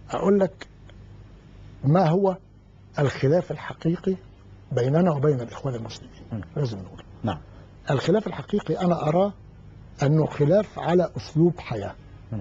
أقول لك ما هو الخلاف الحقيقي بيننا وبين الإخوان المسلمين. لازم نقول نعم. الخلاف الحقيقي أنا أراه أنه خلاف على أسلوب حياة.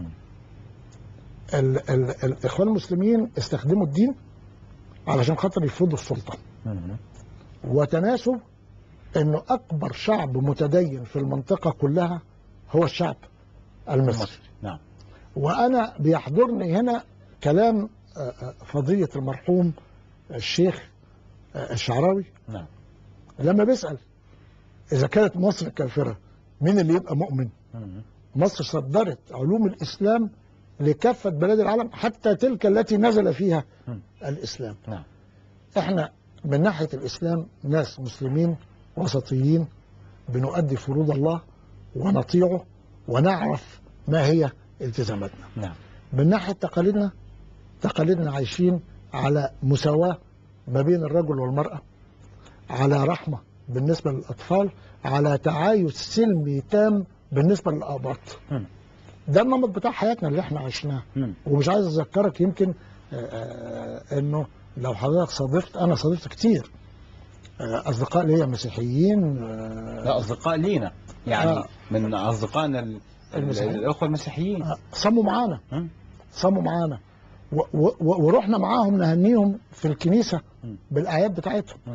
الإخوان المسلمين استخدموا الدين علشان خاطر يفرضوا السلطة، وتناسوا أنه أكبر شعب متدين في المنطقة كلها هو الشعب المصري. نعم. وأنا بيحضرني هنا كلام فضيلة المرحوم الشيخ الشعراوي. نعم. لما بيسأل إذا كانت مصر كافرة مين اللي يبقى مؤمن؟ مصر صدرت علوم الإسلام لكافة بلاد العالم، حتى تلك التي نزل فيها الإسلام. نعم. احنا من ناحية الإسلام ناس مسلمين وسطيين، بنؤدي فروض الله ونطيعه ونعرف ما هي التزاماتنا. نعم. من ناحية تقاليدنا عايشين على مساواة ما بين الرجل والمرأة، على رحمة بالنسبة للأطفال، على تعايش سلمي تام بالنسبة للآباط. ده النمط بتاع حياتنا اللي احنا عشناه. ومش عايز أذكرك يمكن انه لو حضرتك صادفت، انا صادفت كتير اصدقاء ليا مسيحيين. لا، اصدقاء لينا يعني من اصدقائنا الاخوه المسيحيين صموا معانا ورحنا معاهم نهنيهم في الكنيسه بالاعياد بتاعتهم.